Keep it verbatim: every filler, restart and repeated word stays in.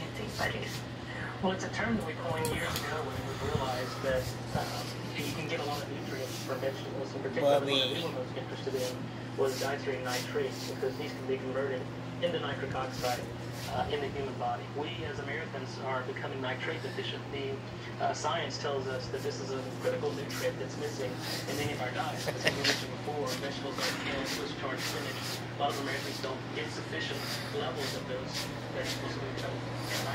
nitrate buddies? Well, it's a term that we coined years ago when it was realized that um, you can get a lot of nutrients from vegetables. In particular, Well, the one the- that we were most interested in was dietary nitrates, because these can be converted into nitric oxide uh, in the human body. We, as Americans, are becoming nitrate deficient. The uh, science tells us that this is a critical nutrient that's missing in many of our diets. As we mentioned before, vegetables like kale, Swiss chard, spinach. A lot of Americans don't get sufficient levels of those vegetables, so we become